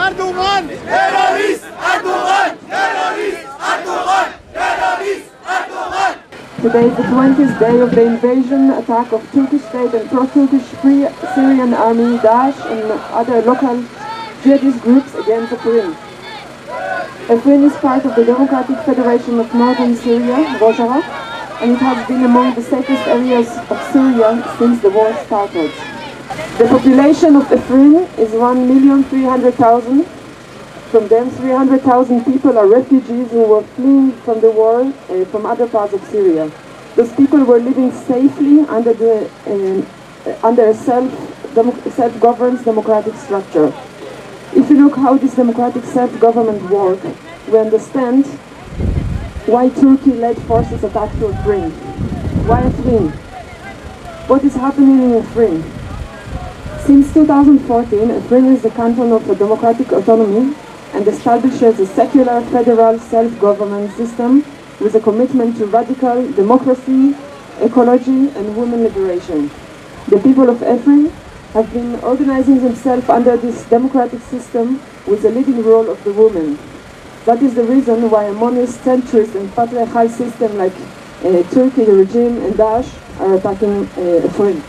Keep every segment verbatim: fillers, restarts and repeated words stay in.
Erdogan! Terrorist! Erdogan! Terrorist! Erdogan! Terrorist! Erdogan! Today is the twentieth day of the invasion attack of Turkish state and pro-Turkish Free Syrian Army, Daesh, and other local jihadist groups against Afrin. Afrin is part of the Democratic Federation of Northern Syria, Rojava, and it has been among the safest areas of Syria since the war started. The population of Afrin is one million three hundred thousand. From them, three hundred thousand people are refugees who were fleeing from the war uh, from other parts of Syria. Those people were living safely under, the, uh, under a self, demo, self-governed democratic structure. If you look how this democratic self-government works, we understand why Turkey-led forces attacked Afrin. Why Afrin? What is happening in Afrin? Since two thousand fourteen, Afrin is the canton of a democratic autonomy and establishes a secular federal self-government system with a commitment to radical democracy, ecology, and women liberation. The people of Afrin have been organizing themselves under this democratic system with the leading role of the women. That is the reason why a monist, centrist, and patriarchal system like uh, Turkey, the regime, and Daesh are attacking uh, Afrin.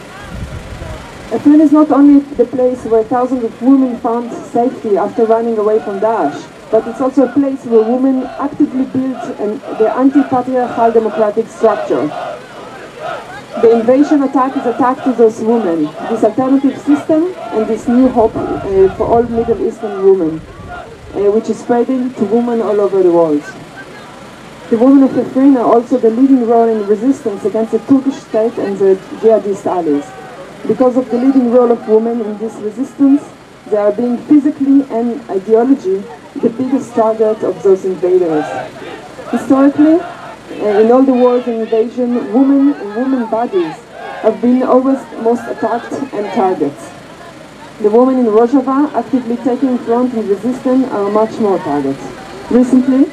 Afrin is not only the place where thousands of women found safety after running away from Daesh, but it's also a place where women actively built an, the anti-patriarchal democratic structure. The invasion attack is attack to those women, this alternative system and this new hope uh, for all Middle Eastern women, uh, which is spreading to women all over the world. The women of Afrin are also the leading role in resistance against the Turkish state and the jihadist allies. Because of the leading role of women in this resistance, they are being physically and ideologically the biggest target of those invaders. Historically, uh, in all the wars and invasion, women and women bodies have been always most attacked and targets. The women in Rojava actively taking front in resistance are much more targets. Recently,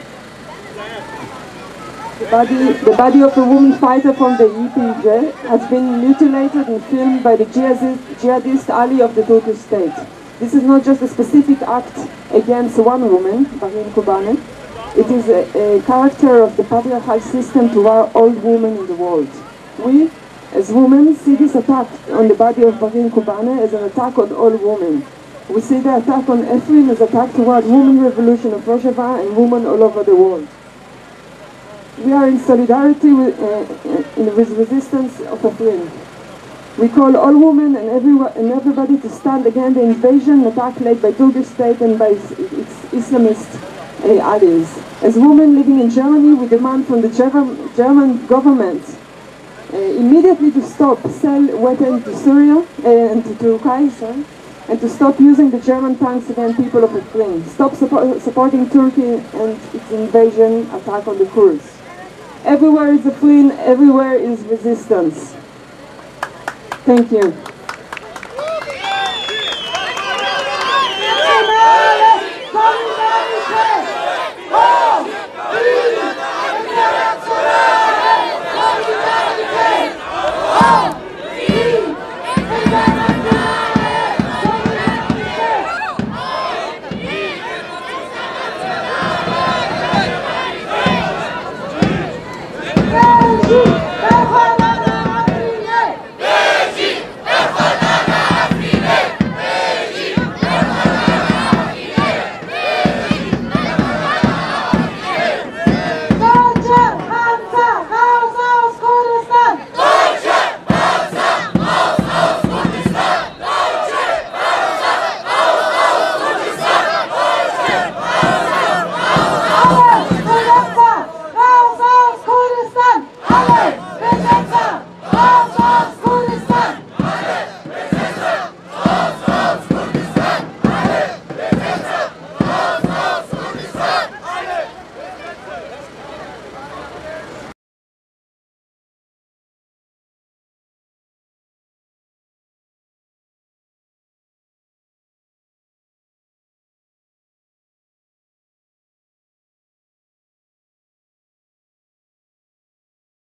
The body, the body of a woman fighter from the E P J has been mutilated and filmed by the jihadist, jihadist ally of the Turkish state. This is not just a specific act against one woman, Barin Kobane. It is a, a character of the patriarchal system to all women in the world. We, as women, see this attack on the body of Barin Kobane as an attack on all women. We see the attack on Afrin as an attack toward women revolution of Rojava and women all over the world. We are in solidarity with, uh, in with resistance of Afrin. We call all women and, everyone, and everybody to stand against the invasion attack led by Turkish state and by its, its Islamist uh, allies. As women living in Germany, we demand from the German, German government uh, immediately to stop sell weapons to Syria uh, and to Turkey, sorry, and to stop using the German tanks against people of Afrin. Stop support, supporting Turkey and its invasion attack on the Kurds. Everywhere is Afrin, everywhere is resistance. Thank you.